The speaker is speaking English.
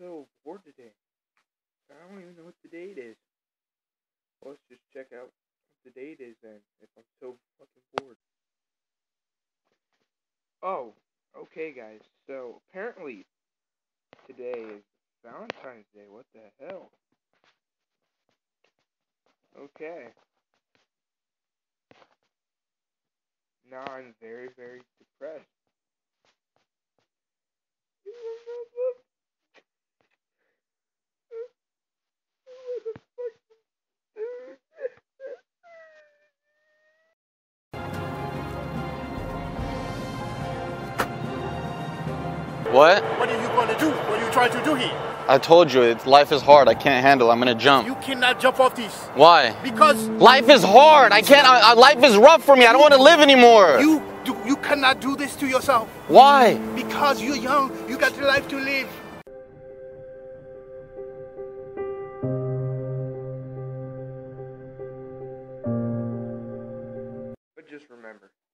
so bored today. I don't even know what the date is. Well, let's just check out what the date is then, if I'm so fucking bored. Oh, okay guys, so apparently today is Valentine's Day. What the hell? Okay. Now I'm very, very depressed. What? What are you going to do? What are you trying to do here? I told you, life is hard. I can't handle it. I'm gonna jump. You cannot jump off these. Why? Because life is hard. I can't. Life is rough for me. I don't want to live anymore. You cannot do this to yourself. Why? Because you're young. You got your life to live. But just remember,